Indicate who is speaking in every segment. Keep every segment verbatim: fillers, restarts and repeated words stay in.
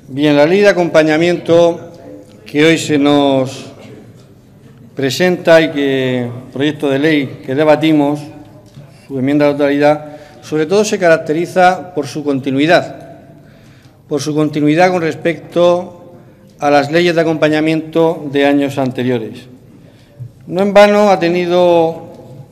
Speaker 1: Bien, la ley de acompañamiento que hoy se nos presenta y que, proyecto de ley que debatimos, su enmienda a la totalidad, sobre todo se caracteriza por su continuidad, por su continuidad con respecto a las leyes de acompañamiento de años anteriores. No en vano ha tenido,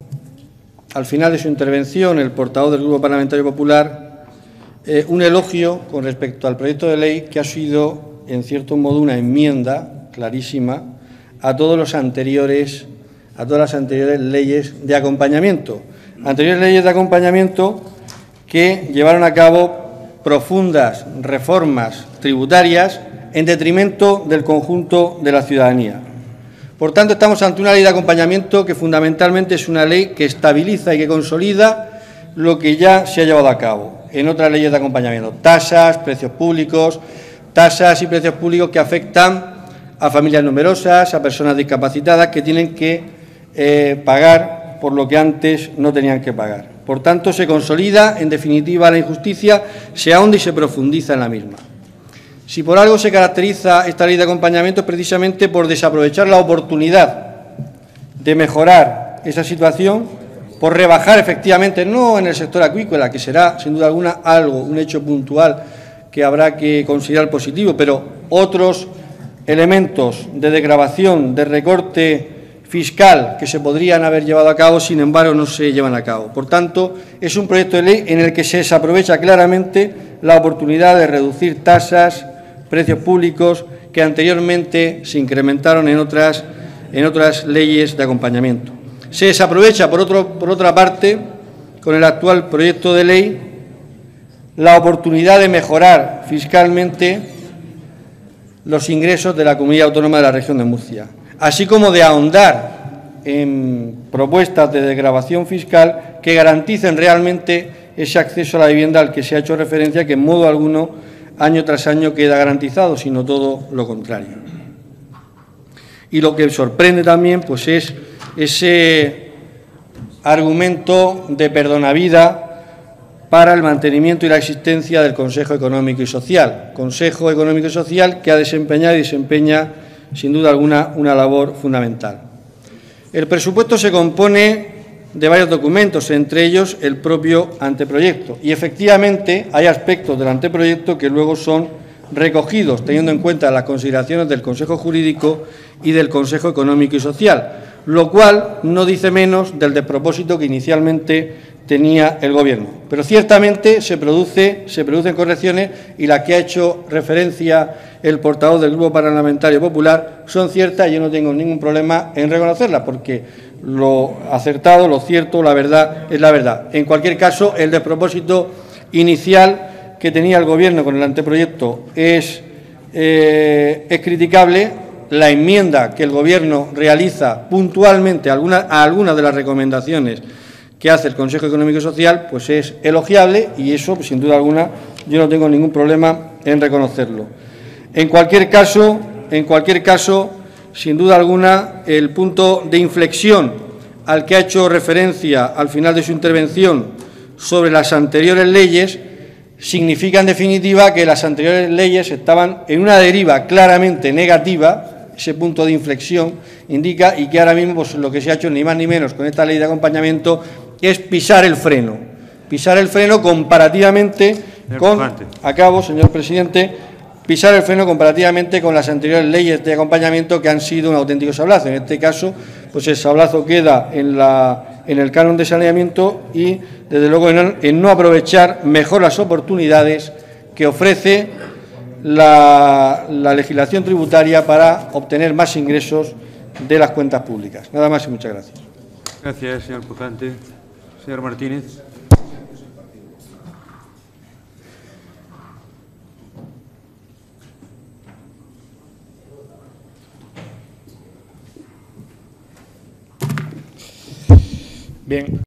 Speaker 1: al final de su intervención, el portavoz del Grupo Parlamentario Popular, eh, un elogio con respecto al proyecto de ley que ha sido, en cierto modo, una enmienda clarísima a todos los anteriores, a todas las anteriores leyes de acompañamiento. Anteriores leyes de acompañamiento que llevaron a cabo profundas reformas tributarias en detrimento del conjunto de la ciudadanía. Por tanto, estamos ante una ley de acompañamiento que fundamentalmente es una ley que estabiliza y que consolida lo que ya se ha llevado a cabo en otras leyes de acompañamiento. Tasas, precios públicos, tasas y precios públicos que afectan a familias numerosas, a personas discapacitadas que tienen que eh, pagar por lo que antes no tenían que pagar. Por tanto, se consolida, en definitiva, la injusticia, se ahonda y se profundiza en la misma. Si por algo se caracteriza esta ley de acompañamiento es precisamente por desaprovechar la oportunidad de mejorar esa situación, por rebajar efectivamente, no en el sector acuícola, que será sin duda alguna algo, un hecho puntual que habrá que considerar positivo, pero otros elementos de desgravación, de recorte fiscal que se podrían haber llevado a cabo, sin embargo, no se llevan a cabo. Por tanto, es un proyecto de ley en el que se desaprovecha claramente la oportunidad de reducir tasas, precios públicos que anteriormente se incrementaron en otras, en otras leyes de acompañamiento. Se desaprovecha, por, otro, por otra parte, con el actual proyecto de ley, la oportunidad de mejorar fiscalmente los ingresos de la Comunidad Autónoma de la Región de Murcia, así como de ahondar en propuestas de desgravación fiscal que garanticen realmente ese acceso a la vivienda al que se ha hecho referencia, que en modo alguno, año tras año, queda garantizado, sino todo lo contrario. Y lo que sorprende también pues, es ese argumento de perdonavida para el mantenimiento y la existencia del Consejo Económico y Social. Consejo Económico y Social que ha desempeñado y desempeña, sin duda alguna, una labor fundamental. El presupuesto se compone de varios documentos, entre ellos el propio anteproyecto. Y, efectivamente, hay aspectos del anteproyecto que luego son recogidos, teniendo en cuenta las consideraciones del Consejo Jurídico y del Consejo Económico y Social, lo cual no dice menos del despropósito que inicialmente tenía el Gobierno. Pero ciertamente se, produce, se producen correcciones y las que ha hecho referencia el portavoz del Grupo Parlamentario Popular son ciertas y yo no tengo ningún problema en reconocerlas, porque lo acertado, lo cierto, la verdad es la verdad. En cualquier caso, el despropósito inicial que tenía el Gobierno con el anteproyecto es, eh, es criticable. La enmienda que el Gobierno realiza puntualmente a algunas a algunas de las recomendaciones que hace el Consejo Económico y Social, pues es elogiable y eso, sin duda alguna, yo no tengo ningún problema en reconocerlo. En cualquier caso, en cualquier caso, sin duda alguna, el punto de inflexión al que ha hecho referencia al final de su intervención sobre las anteriores leyes significa, en definitiva, que las anteriores leyes estaban en una deriva claramente negativa. Ese punto de inflexión indica y que ahora mismo pues, lo que se ha hecho ni más ni menos con esta ley de acompañamiento es pisar el freno, pisar el freno comparativamente con, acabo, señor presidente, pisar el freno comparativamente con las anteriores leyes de acompañamiento que han sido un auténtico sablazo. En este caso, pues el sablazo queda en, la, en el canon de saneamiento y, desde luego, en, en no aprovechar mejor las oportunidades que ofrece la, la legislación tributaria para obtener más ingresos de las cuentas públicas. Nada más y muchas gracias.
Speaker 2: Gracias, señor Pujante. Señor Martínez.
Speaker 1: Bien.